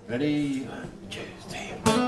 Ready? 1, 2, 3.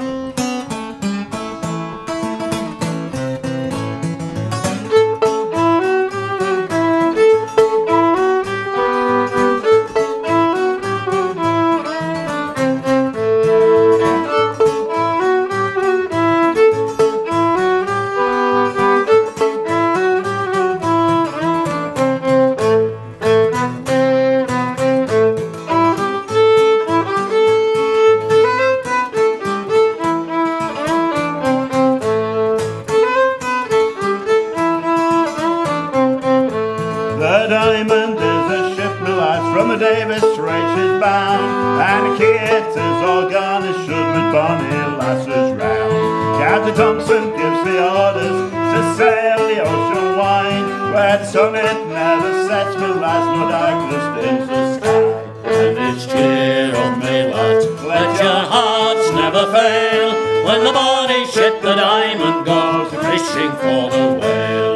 The Diamond is a ship, my lads, from the Davis Strait she's bound, and the kit is all garnished with bonny lasses round. Captain Thompson gives the orders to sail the ocean wide, where the summit never sets, my lads, no darkness dims the sky. And it's cheer up, me lads, let your hearts never fail, when the bonny ship, the Diamond, goes fishing for the whale.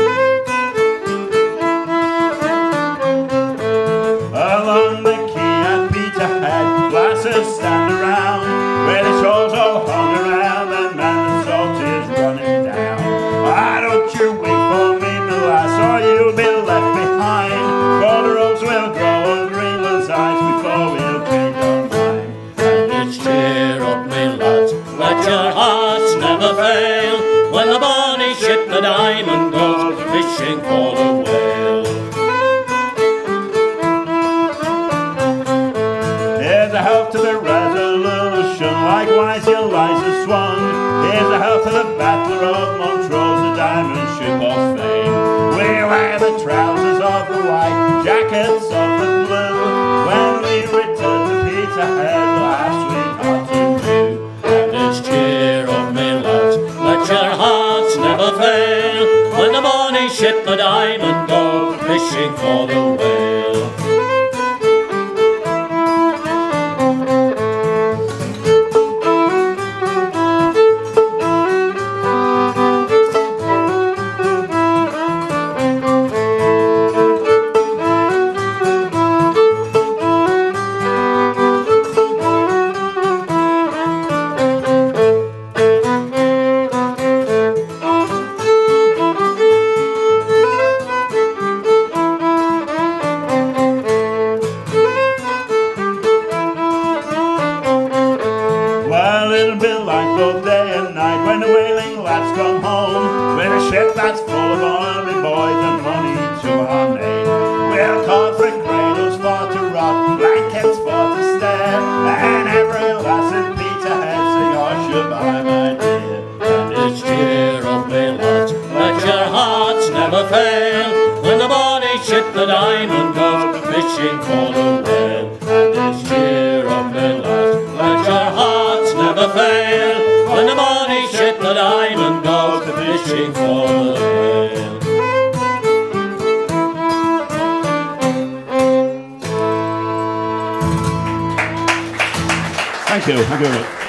Along the quay at Peterhead, lasses stand around, where the shores all hung around, and man the salt is running down. Why don't you wait for me, my lass, or you'll be left behind, for the roads will grow on Greenland's ice before we'll change our mind. And it's cheer up, me lads, let your hearts never fail, when the bonny ship, the Diamond, goes fishing for the whale. Here's a health to the Resolution, likewise your Liza Swan. Here's a health to the Battler of Montrose, the diamond ship of fame. We wear the trousers of the white, jackets of the blue. When we return to Peterhead, we'll have sweethearts in view. And it's cheer up, me lads, let your hearts never fail, when the bonny ship, the Diamond, goes fishing for the whale. Well, it'll be like both day and night when the whaling lads come home, with a ship that's full of army boys and money to our name. We'll call for cradles for to rock, blankets for to stare, and every lass in Peterhead sing Horseshoe-bye, my dear. And it's cheer up, me lads, let your hearts never fail, when the bonny ship, the Diamond, goes fishing for the whale. And it's cheer up, me lads, let your hearts never fail, when the bonny ship, the Diamond, goes fishing for the whale. Thank you very much.